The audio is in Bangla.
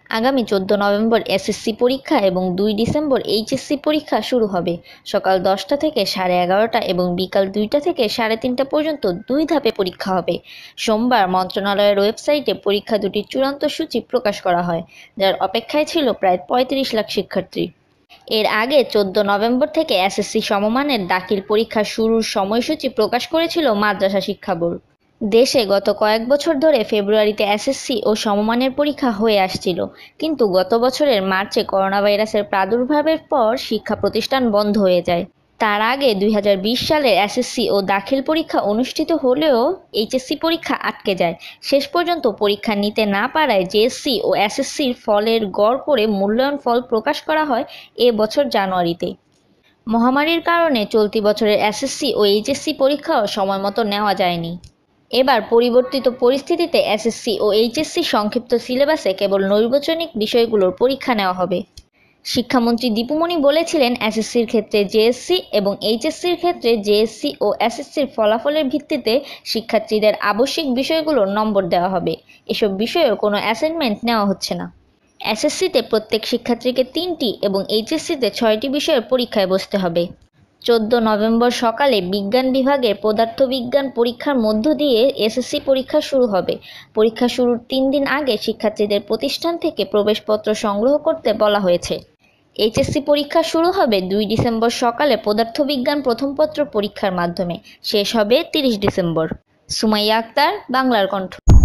আগামী 14 নভেম্বর এসএসসি পরীক্ষা এবং 2 ডিসেম্বর এইচএসসি পরীক্ষা শুরু হবে। সকাল 10টা থেকে 11:30 এবং বিকাল 2টা থেকে 3:30 পর্যন্ত 2 ধাপে পরীক্ষা হবে। সোমবার মন্ত্রণালয়ের ওয়েবসাইটে পরীক্ষা দুটির চূড়ান্ত সূচি প্রকাশ করা হয়, যার অপেক্ষায় ছিল প্রায় 35 লাখ শিক্ষার্থী। এর আগে 14 নভেম্বর থেকে এসএসসি সমমানের দাখিল পরীক্ষা শুরুর সময়সূচি প্রকাশ করেছিল মাদ্রাসা শিক্ষা বোর্ড। দেশে গত কয়েক বছর ধরে ফেব্রুয়ারিতে এসএসসি ও সমমানের পরীক্ষা হয়ে আসছিল, কিন্তু গত বছরের মার্চে করোনা ভাইরাসের প্রাদুর্ভাবের পর শিক্ষা প্রতিষ্ঠান বন্ধ হয়ে যায়। তার আগে 2020 সালের এসএসসি ও দাখিল পরীক্ষা অনুষ্ঠিত হলেও এইচএসসি পরীক্ষা আটকে যায়। শেষ পর্যন্ত পরীক্ষা নিতে না পারায় জেএসসি ও এসএসসির ফলের গড় করে মূল্যায়ন ফল প্রকাশ করা হয় এ বছর জানুয়ারিতে। মহামারীর কারণে চলতি বছরের এসএসসি ও এইচএসসি পরীক্ষাও সময়মতো নেওয়া যায়নি। এবার পরিবর্তিত পরিস্থিতিতে এসএসসি ও এইচএসসি সংক্ষিপ্ত সিলেবাসে কেবল নৈর্বাচনিক বিষয়গুলোর পরীক্ষা নেওয়া হবে। শিক্ষামন্ত্রী দীপুমনি বলেছিলেন, এসএসসির ক্ষেত্রে জেএসসি এবং এইচএসসির ক্ষেত্রে জেএসসি ও এসএসসির ফলাফলের ভিত্তিতে শিক্ষার্থীদের আবশ্যিক বিষয়গুলোর নম্বর দেওয়া হবে। এসব বিষয়েও কোনো অ্যাসাইনমেন্ট নেওয়া হচ্ছে না। এসএসসিতে প্রত্যেক শিক্ষার্থীকে 3টি এবং এইচএসসিতে 6টি বিষয়ের পরীক্ষায় বসতে হবে। 14 নভেম্বর সকালে বিজ্ঞান বিভাগের পদার্থবিজ্ঞান পরীক্ষার মধ্য দিয়ে এসএসসি পরীক্ষা শুরু হবে। পরীক্ষা শুরুর 3 দিন আগে শিক্ষার্থীদের প্রতিষ্ঠান থেকে প্রবেশপত্র সংগ্রহ করতে বলা হয়েছে। এইচএসসি পরীক্ষা শুরু হবে 2 ডিসেম্বর সকালে পদার্থবিজ্ঞান প্রথম পত্র পরীক্ষার মাধ্যমে, শেষ হবে 30 ডিসেম্বর। সুমাইয়া আক্তার, বাংলার কণ্ঠ।